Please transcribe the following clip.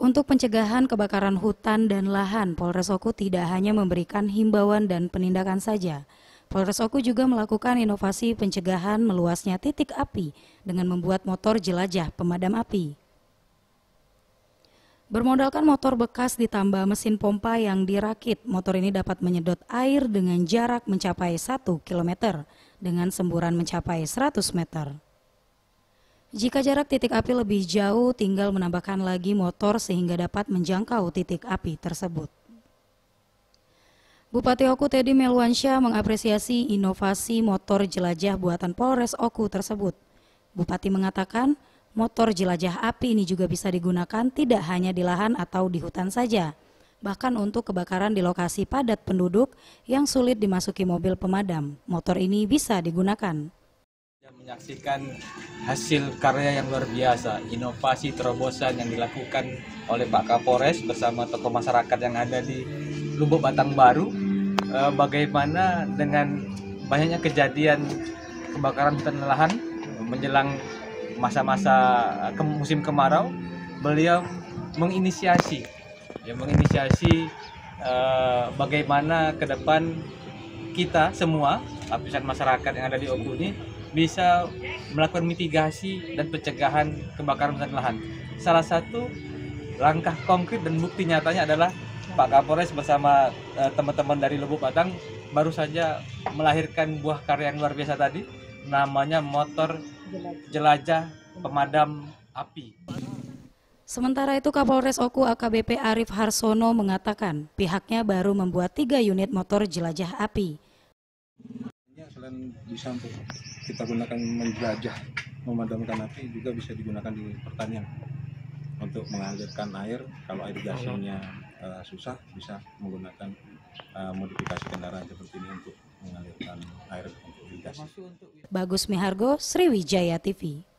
Untuk pencegahan kebakaran hutan dan lahan, Polres Oku tidak hanya memberikan himbauan dan penindakan saja. Polres Oku juga melakukan inovasi pencegahan meluasnya titik api dengan membuat motor jelajah pemadam api. Bermodalkan motor bekas ditambah mesin pompa yang dirakit, motor ini dapat menyedot air dengan jarak mencapai 1 km dengan semburan mencapai 100 meter. Jika jarak titik api lebih jauh, tinggal menambahkan lagi motor sehingga dapat menjangkau titik api tersebut. Bupati Oku Teddy Melwansyah mengapresiasi inovasi motor jelajah buatan Polres Oku tersebut. Bupati mengatakan, motor jelajah api ini juga bisa digunakan tidak hanya di lahan atau di hutan saja, bahkan untuk kebakaran di lokasi padat penduduk yang sulit dimasuki mobil pemadam. Motor ini bisa digunakan. Menyaksikan hasil karya yang luar biasa, inovasi terobosan yang dilakukan oleh Pak Kapolres bersama tokoh masyarakat yang ada di Lubuk Batang Baru. Bagaimana dengan banyaknya kejadian kebakaran hutan dan lahan menjelang masa-masa musim kemarau, beliau menginisiasi bagaimana ke depan kita semua lapisan masyarakat yang ada di Oku ini bisa melakukan mitigasi dan pencegahan kebakaran hutan dan lahan. Salah satu langkah konkret dan bukti nyatanya adalah Pak Kapolres bersama teman-teman dari Lubuk Batang baru saja melahirkan buah karya yang luar biasa tadi, namanya motor jelajah pemadam api. Sementara itu Kapolres Oku AKBP Arif Harsono mengatakan pihaknya baru membuat 3 unit motor jelajah api. Selain bisa untuk kita gunakan menjelajah memadamkan api, juga bisa digunakan di pertanian untuk mengalirkan air. Kalau irigasinya susah, bisa menggunakan modifikasi kendaraan seperti ini untuk mengalirkan air untuk irigasi. Bagus Mihargo, Sriwijaya TV.